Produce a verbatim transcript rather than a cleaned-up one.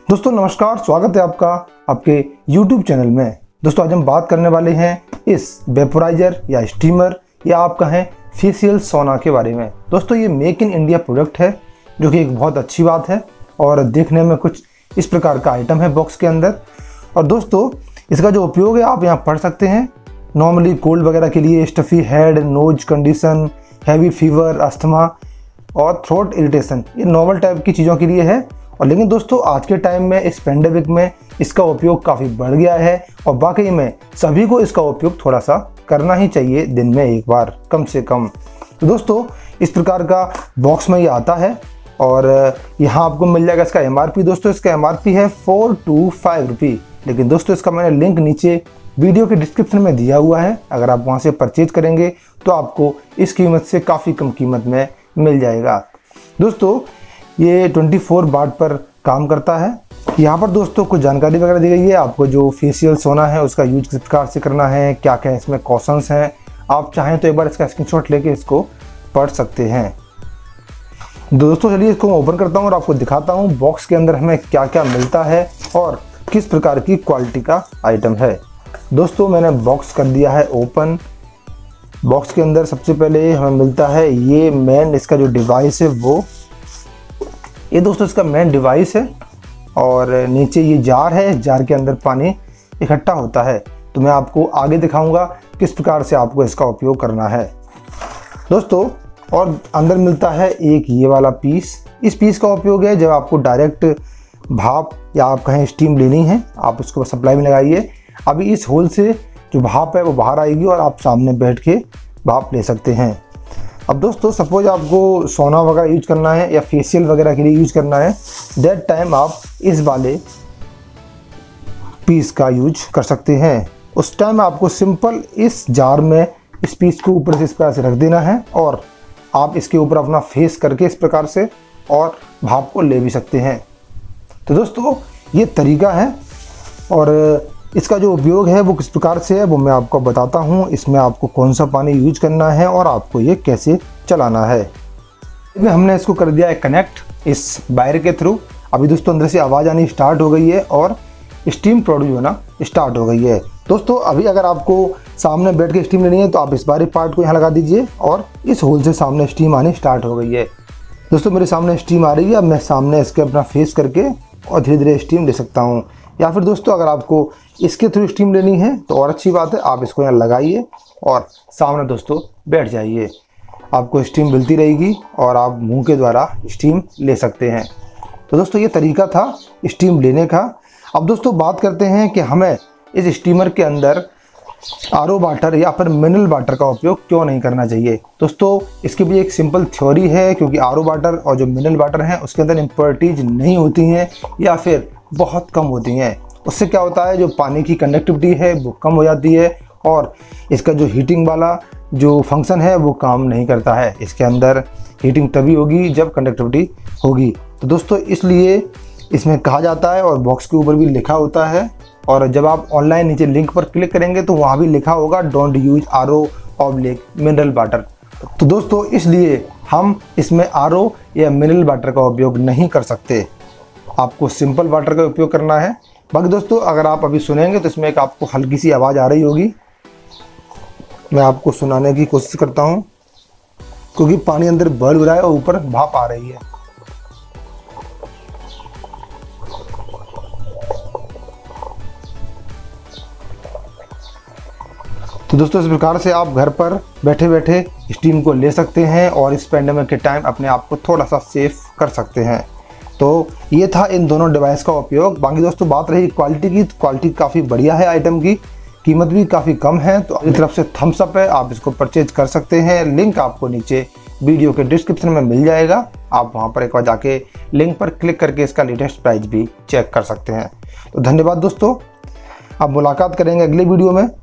दोस्तों नमस्कार, स्वागत है आपका आपके YouTube चैनल में। दोस्तों आज हम बात करने वाले हैं इस वेपोराइजर या स्टीमर या आप कहें फेशियल सोना के बारे में। दोस्तों ये मेक इन इंडिया प्रोडक्ट है, जो कि एक बहुत अच्छी बात है और देखने में कुछ इस प्रकार का आइटम है बॉक्स के अंदर। और दोस्तों इसका जो उपयोग है आप यहाँ पढ़ सकते हैं। नॉर्मली कोल्ड वगैरह के लिए, stuffy head, nose condition, heavy fever, asthma और थ्रोट इरिटेशन, ये नॉर्मल टाइप की चीज़ों के लिए है। और लेकिन दोस्तों आज के टाइम में इस पेंडेमिक में इसका उपयोग काफ़ी बढ़ गया है और वाकई में सभी को इसका उपयोग थोड़ा सा करना ही चाहिए, दिन में एक बार कम से कम। तो दोस्तों इस प्रकार का बॉक्स में ये आता है और यहाँ आपको मिल जाएगा इसका एम आर पी। दोस्तों इसका एम आर पी है फोर टू फाइव रुपी, लेकिन दोस्तों इसका मैंने लिंक नीचे वीडियो के डिस्क्रिप्शन में दिया हुआ है। अगर आप वहाँ से परचेज करेंगे तो आपको इस कीमत से काफ़ी कम कीमत में मिल जाएगा। दोस्तों ये चौबीस वाट पर काम करता है। यहाँ पर दोस्तों कुछ जानकारी वगैरह दी गई है, आपको जो फेशियल सोना है उसका यूज किस प्रकार से करना है, क्या क्या इसमें कॉशंस हैं। आप चाहें तो एक बार इसका स्क्रीनशॉट लेके इसको पढ़ सकते हैं। दोस्तों चलिए इसको मैं ओपन करता हूँ और आपको दिखाता हूँ बॉक्स के अंदर हमें क्या क्या मिलता है और किस प्रकार की क्वालिटी का आइटम है। दोस्तों मैंने बॉक्स कर दिया है ओपन। बॉक्स के अंदर सबसे पहले हमें मिलता है ये मेन इसका जो डिवाइस है वो, ये दोस्तों इसका मेन डिवाइस है। और नीचे ये जार है, जार के अंदर पानी इकट्ठा होता है। तो मैं आपको आगे दिखाऊंगा किस प्रकार से आपको इसका उपयोग करना है दोस्तों। और अंदर मिलता है एक ये वाला पीस। इस पीस का उपयोग है जब आपको डायरेक्ट भाप या आप कहें स्टीम लेनी है, आप उसको सप्लाई में लगाइए। अभी इस होल से जो भाप है वो बाहर आएगी और आप सामने बैठ के भाप ले सकते हैं। अब दोस्तों सपोज आपको सोना वगैरह यूज करना है या फेशियल वगैरह के लिए यूज करना है, दैट टाइम आप इस वाले पीस का यूज कर सकते हैं। उस टाइम आपको सिंपल इस जार में इस पीस को ऊपर से इस प्रकार से रख देना है और आप इसके ऊपर अपना फेस करके इस प्रकार से और भाप को ले भी सकते हैं। तो दोस्तों ये तरीका है और इसका जो उपयोग है वो किस प्रकार से है वो मैं आपको बताता हूँ। इसमें आपको कौन सा पानी यूज करना है और आपको ये कैसे चलाना है। हमने इसको कर दिया है कनेक्ट इस वायर के थ्रू। अभी दोस्तों अंदर से आवाज़ आनी स्टार्ट हो गई है और स्टीम प्रोड्यूस होना स्टार्ट हो गई है। दोस्तों अभी अगर आपको सामने बैठ के स्टीम लेनी है तो आप इस बारी पार्ट को यहाँ लगा दीजिए और इस होल से सामने स्टीम आनी स्टार्ट हो गई है। दोस्तों मेरे सामने स्टीम आ रही है। अब मैं सामने इसके अपना फेस करके और धीरे धीरे स्टीम ले सकता हूँ। या फिर दोस्तों अगर आपको इसके थ्रू स्टीम लेनी है तो और अच्छी बात है, आप इसको यहाँ लगाइए और सामने दोस्तों बैठ जाइए। आपको स्टीम मिलती रहेगी और आप मुंह के द्वारा स्टीम ले सकते हैं। तो दोस्तों ये तरीका था स्टीम लेने का। अब दोस्तों बात करते हैं कि हमें इस स्टीमर के अंदर आर ओ वाटर या फिर मिनरल वाटर का उपयोग क्यों नहीं करना चाहिए। दोस्तों इसके भी एक सिंपल थ्योरी है, क्योंकि आर ओ वाटर और जो मिनरल वाटर हैं उसके अंदर इम्प्योरिटीज नहीं होती हैं या फिर बहुत कम होती हैं। उससे क्या होता है, जो पानी की कंडक्टिविटी है वो कम हो जाती है और इसका जो हीटिंग वाला जो फंक्शन है वो काम नहीं करता है। इसके अंदर हीटिंग तभी होगी जब कंडक्टिविटी होगी। तो दोस्तों इसलिए इसमें कहा जाता है और बॉक्स के ऊपर भी लिखा होता है, और जब आप ऑनलाइन नीचे लिंक पर क्लिक करेंगे तो वहाँ भी लिखा होगा don't use R O oblique mineral water. तो दोस्तों इसलिए हम इसमें आर ओ या मिनरल वाटर का उपयोग नहीं कर सकते। आपको सिंपल वाटर का उपयोग करना है। बाकी दोस्तों अगर आप अभी सुनेंगे तो इसमें एक आपको हल्की सी आवाज़ आ रही होगी। मैं आपको सुनाने की कोशिश करता हूँ, क्योंकि पानी अंदर बॉयल रहा है और ऊपर भाप आ रही है। तो दोस्तों इस प्रकार से आप घर पर बैठे बैठे स्टीम को ले सकते हैं और इस पेंडेमिक के टाइम अपने आप को थोड़ा सा सेफ कर सकते हैं। तो ये था इन दोनों डिवाइस का उपयोग। बाकी दोस्तों बात रही क्वालिटी की, तो क्वालिटी काफ़ी बढ़िया है आइटम की, कीमत भी काफ़ी कम है। तो अपनी तरफ से थम्स अप है, आप इसको परचेज कर सकते हैं। लिंक आपको नीचे वीडियो के डिस्क्रिप्शन में मिल जाएगा। आप वहाँ पर एक बार जाके लिंक पर क्लिक करके इसका लेटेस्ट प्राइस भी चेक कर सकते हैं। तो धन्यवाद दोस्तों, अब मुलाकात करेंगे अगले वीडियो में।